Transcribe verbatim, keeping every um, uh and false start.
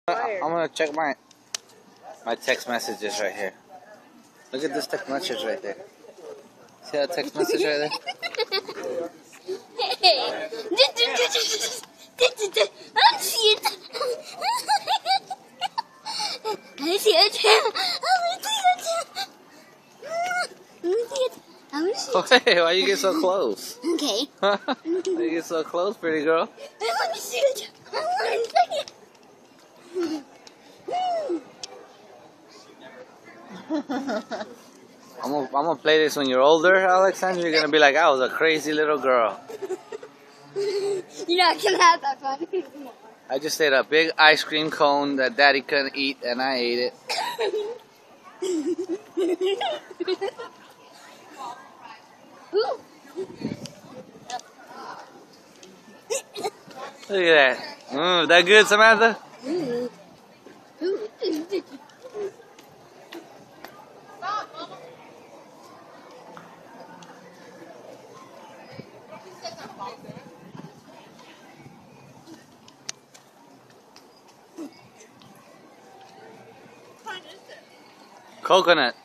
I'm gonna check my my text messages right here. Look at this text message right there. See that text message right there? Hey! I see it! I see it! I see it! I see it! I see it! Hey, why you get so close? Okay. Why you get so close, pretty girl? I want to see it! I want to see it! I'm gonna, I'm gonna play this when you're older, Alexander. You're gonna be like, I was a crazy little girl. You're not gonna have that fun. I just ate a big ice cream cone that Daddy couldn't eat, and I ate it. Look at that. Mm, that good, Samantha? Coconut.